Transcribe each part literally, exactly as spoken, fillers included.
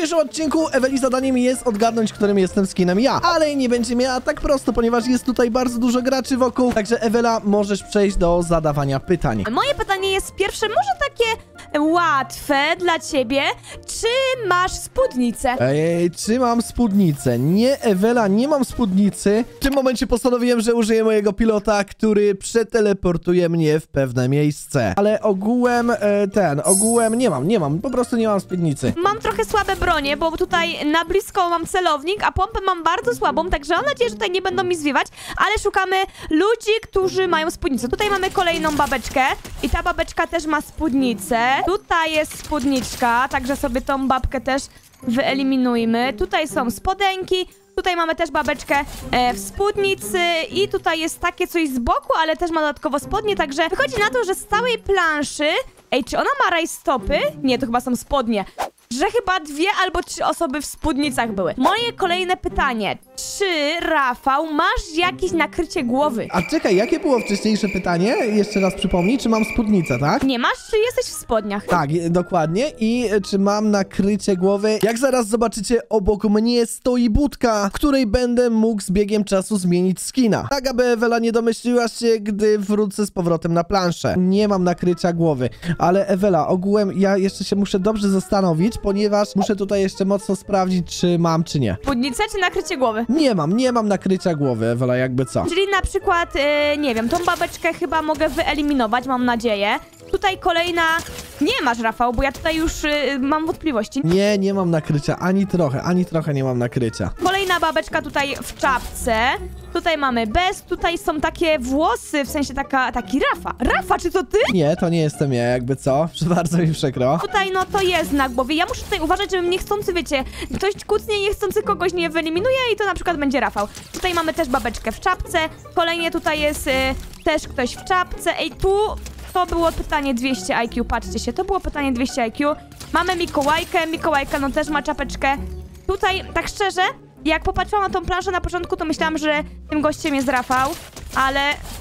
dzisiejszym odcinku Eweli zadaniem jest odgadnąć, którym jestem skinem ja. Ale nie będzie miała tak prosto, ponieważ jest tutaj bardzo dużo graczy wokół. Także Ewela, możesz przejść do zadawania pytań. Moje pytanie jest pierwsze, może takie łatwe dla ciebie. Czy masz spódnicę? Ej, czy mam spódnicę? Nie, Ewela, nie mam spódnicy. W tym momencie postanowiłem, że użyję mojego pilota, który przeteleportuje mnie w pewne miejsce. Ale ogółem e, ten, ogółem nie mam, nie mam, po prostu nie mam spódnicy. Mam trochę słabe bronie, bo tutaj na blisko mam celownik, a pompę mam bardzo słabą, także mam nadzieję, że tutaj nie będą mi zwiewać, ale szukamy ludzi, którzy mają spódnicę. Tutaj mamy kolejną babeczkę i ta babeczka też ma spódnicę. Tutaj jest spódniczka, także sobie tą babkę też wyeliminujmy. Tutaj są spodenki. Tutaj mamy też babeczkę e, w spódnicy i tutaj jest takie coś z boku, ale też ma dodatkowo spodnie, także wychodzi na to, że z całej planszy... Ej, czy ona ma rajstopy? Nie, to chyba są spodnie. Że chyba dwie albo trzy osoby w spódnicach były. Moje kolejne pytanie. Czy, Rafał, masz jakieś nakrycie głowy? A czekaj, jakie było wcześniejsze pytanie? Jeszcze raz przypomnij, czy mam spódnicę, tak? Nie masz, czy jesteś w spodniach? Tak, je- dokładnie. I e, czy mam nakrycie głowy? Jak zaraz zobaczycie, obok mnie stoi budka, w której będę mógł z biegiem czasu zmienić skina. Tak, aby Ewela nie domyśliła się, gdy wrócę z powrotem na planszę. Nie mam nakrycia głowy. Ale Ewela, ogółem ja jeszcze się muszę dobrze zastanowić, ponieważ muszę tutaj jeszcze mocno sprawdzić, czy mam, czy nie. Spódnicę czy nakrycie głowy? Nie mam, nie mam nakrycia głowy, Ewela, jakby co. Czyli na przykład, e, nie wiem, tą babeczkę chyba mogę wyeliminować, mam nadzieję. Tutaj kolejna... Nie masz, Rafał, bo ja tutaj już e, mam wątpliwości. Nie, nie mam nakrycia, ani trochę, ani trochę nie mam nakrycia. Kolejna babeczka tutaj w czapce. Tutaj mamy bez, tutaj są takie włosy, w sensie taka, taki Rafa. Rafa, czy to ty? Nie, to nie jestem ja, jakby co. Bardzo mi przykro. Tutaj no to jest na głowie. Ja muszę tutaj uważać, żebym niechcący, wiecie, ktoś kucnie niechcący kogoś nie wyeliminuje i to na przykład będzie Rafał. Tutaj mamy też babeczkę w czapce. Kolejnie tutaj jest y, też ktoś w czapce. Ej, tu to było pytanie dwieście I Q, patrzcie się, to było pytanie dwieście I Q. Mamy Mikołajkę, Mikołajka no też ma czapeczkę. Tutaj, tak szczerze, jak popatrzyłam na tą planszę na początku, to myślałam, że tym gościem jest Rafał, ale...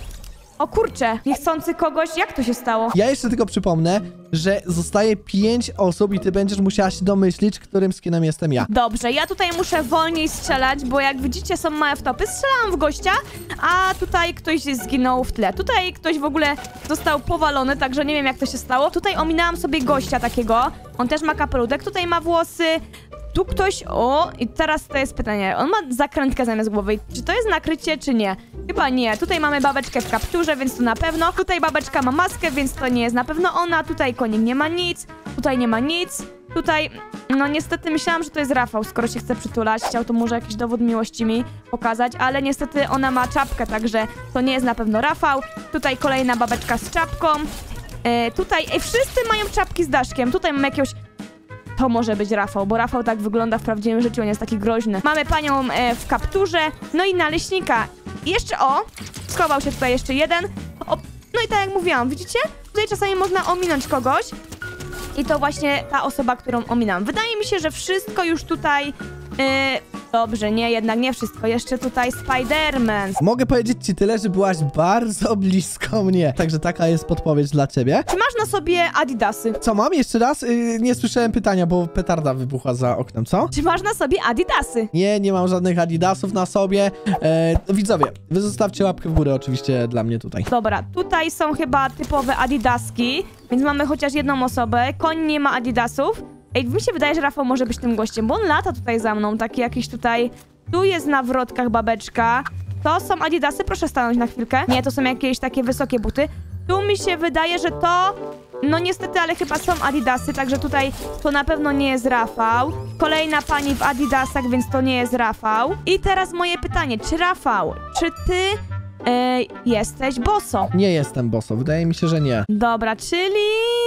O kurczę, niechcący kogoś, jak to się stało? Ja jeszcze tylko przypomnę, że zostaje pięć osób i ty będziesz musiała się domyślić, którym skinem jestem ja. Dobrze, ja tutaj muszę wolniej strzelać, bo jak widzicie są małe wtopy. Strzelam w gościa, a tutaj ktoś zginął w tle. Tutaj ktoś w ogóle został powalony, także nie wiem jak to się stało. Tutaj ominęłam sobie gościa takiego, on też ma kapelutek, tutaj ma włosy. Tu ktoś... O, i teraz to jest pytanie. On ma zakrętkę zamiast głowy. Czy to jest nakrycie, czy nie? Chyba nie. Tutaj mamy babeczkę w kapturze, więc to na pewno. Tutaj babeczka ma maskę, więc to nie jest na pewno ona. Tutaj konik nie ma nic. Tutaj nie ma nic. Tutaj... No niestety myślałam, że to jest Rafał, skoro się chce przytulać. Chciał to może jakiś dowód miłości mi pokazać, ale niestety ona ma czapkę, także to nie jest na pewno Rafał. Tutaj kolejna babeczka z czapką. E, tutaj... Ej, wszyscy mają czapki z daszkiem. Tutaj mamy jakiegoś... To może być Rafał, bo Rafał tak wygląda w prawdziwym życiu, on jest taki groźny. Mamy panią e, w kapturze, no i naleśnika. I jeszcze, o, schował się tutaj jeszcze jeden. O, no i tak jak mówiłam, widzicie? Tutaj czasami można ominąć kogoś. I to właśnie ta osoba, którą ominam. Wydaje mi się, że wszystko już tutaj... E, dobrze, nie, jednak nie wszystko. Jeszcze tutaj Spider-Man. Mogę powiedzieć ci tyle, że byłaś bardzo blisko mnie. Także taka jest podpowiedź dla ciebie. Czy masz na sobie adidasy? Co mam? Jeszcze raz? Yy, nie słyszałem pytania, bo petarda wybuchła za oknem, co? Czy masz na sobie adidasy? Nie, nie mam żadnych adidasów na sobie. E, widzowie, wy zostawcie łapkę w górę oczywiście dla mnie tutaj. Dobra, tutaj są chyba typowe adidaski, więc mamy chociaż jedną osobę. Koń nie ma adidasów. Ej, mi się wydaje, że Rafał może być tym gościem, bo on lata tutaj za mną, taki jakiś tutaj... Tu jest na wrotkach babeczka. To są adidasy, proszę stanąć na chwilkę. Nie, to są jakieś takie wysokie buty. Tu mi się wydaje, że to... No niestety, ale chyba są adidasy, także tutaj to na pewno nie jest Rafał. Kolejna pani w adidasach, więc to nie jest Rafał. I teraz moje pytanie, czy Rafał, czy ty... E, jesteś boso? Nie jestem boso, wydaje mi się, że nie. Dobra, czyli...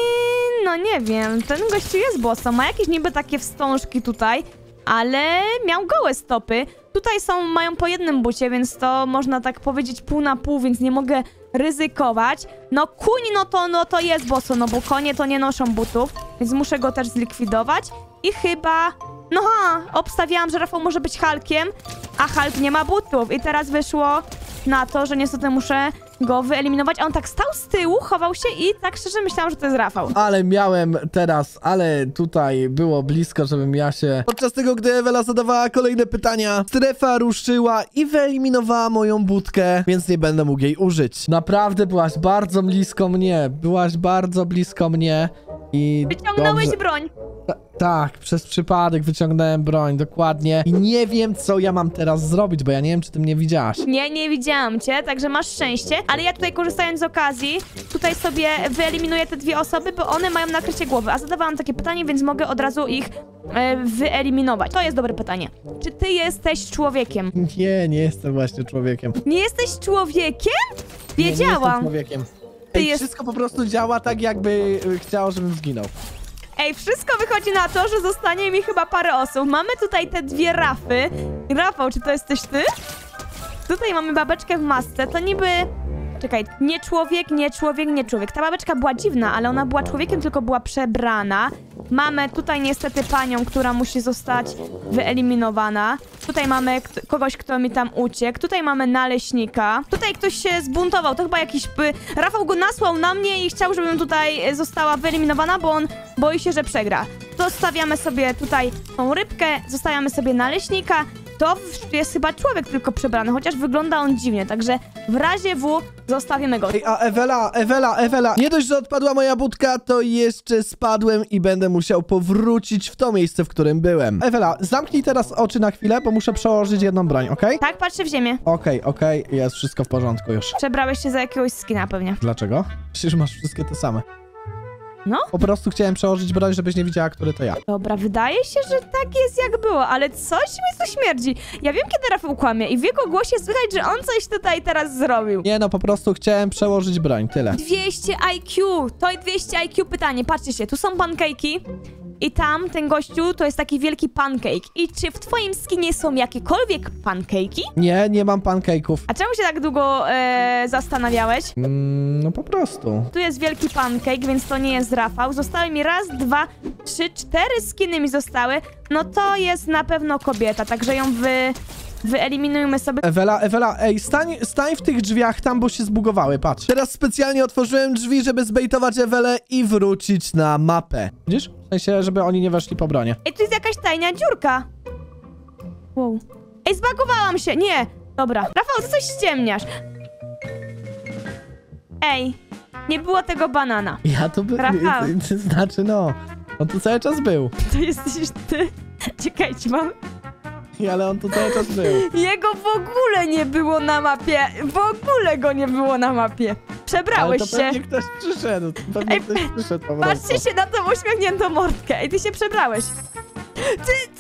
No nie wiem, ten gościu jest boso, ma jakieś niby takie wstążki tutaj, ale miał gołe stopy. Tutaj są, mają po jednym bucie, więc to można tak powiedzieć pół na pół, więc nie mogę ryzykować. No kuń, no to, no to jest boso, no bo konie to nie noszą butów, więc muszę go też zlikwidować. I chyba... No ha, obstawiałam, że Rafał może być Hulkiem, a Hulk nie ma butów. I teraz wyszło na to, że niestety muszę go wyeliminować, a on tak stał z tyłu, chował się i tak szczerze myślałam, że to jest Rafał. Ale miałem teraz, ale tutaj było blisko, żebym ja się... Podczas tego, gdy Ewela zadawała kolejne pytania, strefa ruszyła i wyeliminowała moją budkę, więc nie będę mógł jej użyć. Naprawdę byłaś bardzo blisko mnie, byłaś bardzo blisko mnie i... Wyciągnąłeś dobrze. broń. Ta, tak, przez przypadek wyciągnąłem broń, dokładnie. I nie wiem, co ja mam teraz zrobić, bo ja nie wiem, czy ty mnie widziałaś. Nie, nie widziałam cię, także masz szczęście, ale ja tutaj korzystając z okazji, tutaj sobie wyeliminuję te dwie osoby, bo one mają nakrycie głowy, a zadawałam takie pytanie, więc mogę od razu ich e, wyeliminować. To jest dobre pytanie. Czy ty jesteś człowiekiem? Nie, nie jestem właśnie człowiekiem. Nie jesteś człowiekiem? Nie, nie jestem Wiedziałam. człowiekiem. Ty Ej, jest- wszystko po prostu działa tak, jakby y, chciało, żebym zginął. Ej, wszystko wychodzi na to, że zostanie mi chyba parę osób. Mamy tutaj te dwie Rafy. Rafał, czy to jesteś ty? Tutaj mamy babeczkę w masce, to niby... Czekaj, nie człowiek, nie człowiek, nie człowiek. Ta babeczka była dziwna, ale ona była człowiekiem, tylko była przebrana. Mamy tutaj niestety panią, która musi zostać wyeliminowana. Tutaj mamy k- kogoś, kto mi tam uciekł. Tutaj mamy naleśnika. Tutaj ktoś się zbuntował, to chyba jakiś... By... Rafał go nasłał na mnie i chciał, żebym tutaj została wyeliminowana, bo on boi się, że przegra. To stawiamy sobie tutaj tą rybkę, zostawiamy sobie naleśnika. To jest chyba człowiek tylko przebrany, chociaż wygląda on dziwnie, także w razie W zostawimy go. Ej, a Ewela, Ewela, Ewela, nie dość, że odpadła moja budka, to jeszcze spadłem i będę musiał powrócić w to miejsce, w którym byłem. Ewela, zamknij teraz oczy na chwilę, bo muszę przełożyć jedną broń, okej? Tak, patrzę w ziemię. Okej, okej, jest wszystko w porządku już. Przebrałeś się za jakiegoś skina pewnie. Dlaczego? Przecież masz wszystkie te same. No? Po prostu chciałem przełożyć broń, żebyś nie widziała, który to ja. Dobra, wydaje się, że tak jest jak było, ale coś mi tu śmierdzi. Ja wiem, kiedy Rafał kłamie i w jego głosie słychać, że on coś tutaj teraz zrobił. Nie no, po prostu chciałem przełożyć broń, tyle. dwieście I Q, to jest dwieście I Q pytanie, patrzcie się, tu są pancake'i i tam ten gościu to jest taki wielki pancake. I czy w twoim skinie są jakiekolwiek pancake'i? Nie, nie mam pancake'ów. A czemu się tak długo e, zastanawiałeś? Mm, no po prostu. Tu jest wielki pancake, więc to nie jest Rafał. Zostały mi raz, dwa, trzy, cztery skiny mi zostały. No to jest na pewno kobieta, także ją wy... wyeliminujmy sobie. Ewela, Ewela, ej, stań, stań w tych drzwiach tam, bo się zbugowały, patrz. Teraz specjalnie otworzyłem drzwi, żeby zbejtować Ewelę i wrócić na mapę. Widzisz? W sensie, żeby oni nie weszli po bronie. Ej, tu jest jakaś tajna dziurka. Wow. Ej, zbagowałam się! Nie! Dobra. Rafał, ty coś ściemniasz. Ej, nie było tego banana. Ja to by... Rafał. To znaczy, no... On tu cały czas był. To jesteś ty? Czekajcie, mam... Ale on tu cały czas był. Jego w ogóle nie było na mapie. W ogóle go nie było na mapie. Ale Przebrałeś to się. pewnie ktoś przyszedł. Pewnie Ej, ktoś przyszedł po prostu. Patrzcie się na tą uśmiechniętą mordkę. Ej, ty się przebrałeś. Ty,